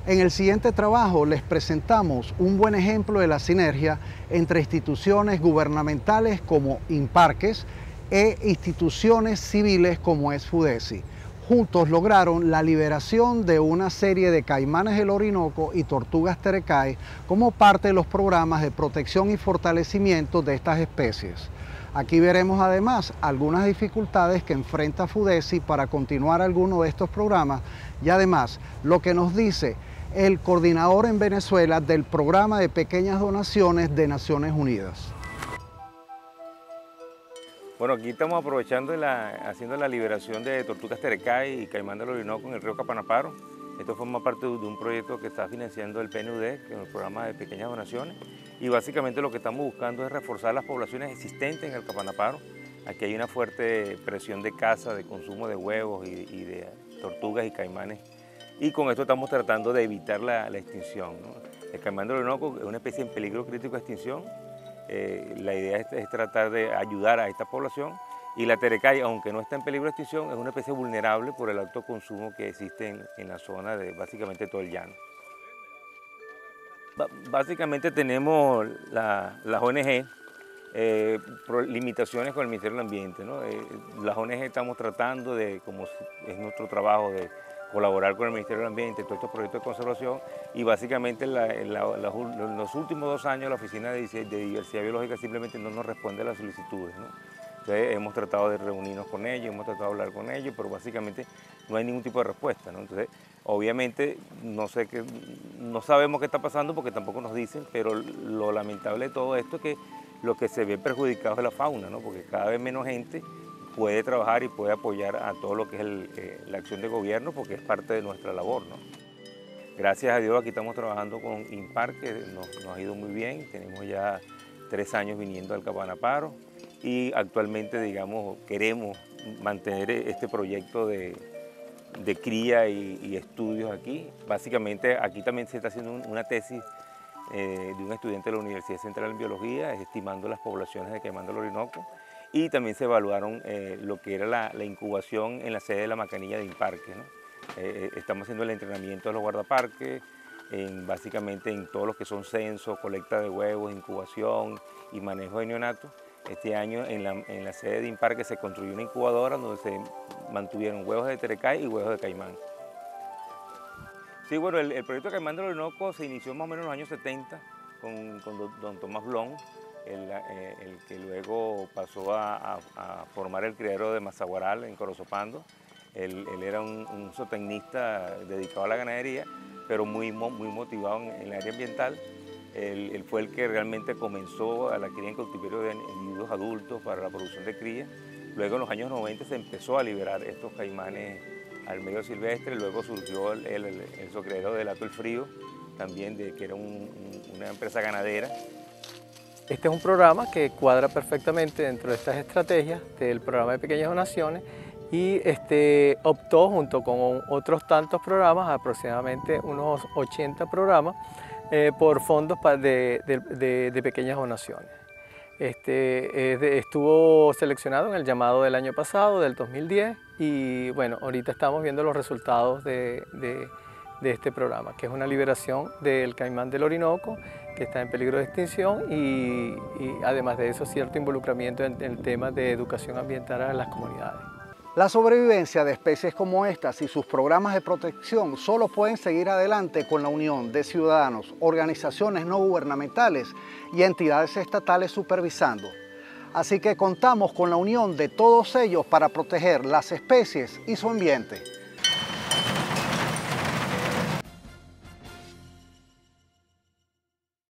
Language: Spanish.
En el siguiente trabajo les presentamos un buen ejemplo de la sinergia entre instituciones gubernamentales como INPARQUES e instituciones civiles como es FUDESI. Juntos lograron la liberación de una serie de caimanes del Orinoco y tortugas terecay como parte de los programas de protección y fortalecimiento de estas especies. Aquí veremos además algunas dificultades que enfrenta FUDESI para continuar alguno de estos programas y además lo que nos dice el coordinador en Venezuela del programa de pequeñas donaciones de Naciones Unidas. Bueno, aquí estamos aprovechando haciendo la liberación de tortugas terecay y caimán del Orinoco en el río Capanaparo. Esto forma parte de un proyecto que está financiando el PNUD, que es el programa de pequeñas donaciones. Y básicamente lo que estamos buscando es reforzar las poblaciones existentes en el Capanaparo. Aquí hay una fuerte presión de caza, de consumo de huevos y de tortugas y caimanes. Y con esto estamos tratando de evitar la extinción, ¿no? El caimán del Orinoco es una especie en peligro crítico de extinción. La idea es tratar de ayudar a esta población, y la terecay, aunque no está en peligro de extinción, es una especie vulnerable por el alto consumo que existe en la zona de básicamente todo el llano. Básicamente tenemos las ONG, limitaciones con el Ministerio del Ambiente, ¿no? Las ONG estamos tratando de, como es nuestro trabajo, de colaborar con el Ministerio del Ambiente, todos estos proyectos de conservación, y básicamente en los últimos 2 años la Oficina de Diversidad Biológica simplemente no nos responde a las solicitudes, ¿no? Entonces hemos tratado de reunirnos con ellos, hemos tratado de hablar con ellos, pero básicamente no hay ningún tipo de respuesta, ¿no? Entonces, obviamente no sabemos qué está pasando porque tampoco nos dicen, pero lo lamentable de todo esto es que lo que se ve perjudicado es la fauna, ¿no? Porque cada vez menos gente puede trabajar y puede apoyar a todo lo que es la acción de gobierno, porque es parte de nuestra labor, ¿no? Gracias a Dios aquí estamos trabajando con INPAR, que nos ha ido muy bien. Tenemos ya 3 años viniendo al Capanaparo y actualmente, digamos, queremos mantener este proyecto de cría y estudios aquí. Básicamente aquí también se está haciendo una tesis de un estudiante de la Universidad Central en Biología, estimando las poblaciones de caimán del Orinoco, y también se evaluaron lo que era la incubación en la sede de la Macanilla de INPARQUES, ¿no? Estamos haciendo el entrenamiento de los guardaparques, básicamente en todo lo que son censos, colecta de huevos, incubación y manejo de neonatos. Este año en la sede de INPARQUES se construyó una incubadora donde se mantuvieron huevos de terecay y huevos de caimán. Sí, bueno, el proyecto de Caimán del Orinoco se inició más o menos en los años 70 con don Tomás Blon, el que luego pasó a formar el criadero de Mazaguaral en Corozopando. Él era un zootecnista dedicado a la ganadería, pero muy motivado en el área ambiental. Él fue el que realmente comenzó a la cría en cautiverio de individuos adultos para la producción de cría. Luego en los años 90 se empezó a liberar estos caimanes al medio silvestre. Luego surgió el zoocreadero de Hato el Frío, también que era una empresa ganadera. Este es un programa que cuadra perfectamente dentro de estas estrategias del programa de pequeñas donaciones, y optó junto con otros tantos programas, aproximadamente unos 80 programas, por fondos de pequeñas donaciones. Estuvo seleccionado en el llamado del año pasado, del 2010, y bueno, ahorita estamos viendo los resultados de este programa, que es una liberación del caimán del Orinoco, que está en peligro de extinción, y además de eso, cierto involucramiento en el tema de educación ambiental a las comunidades. La sobrevivencia de especies como estas y sus programas de protección solo pueden seguir adelante con la unión de ciudadanos, organizaciones no gubernamentales y entidades estatales supervisando. Así que contamos con la unión de todos ellos para proteger las especies y su ambiente.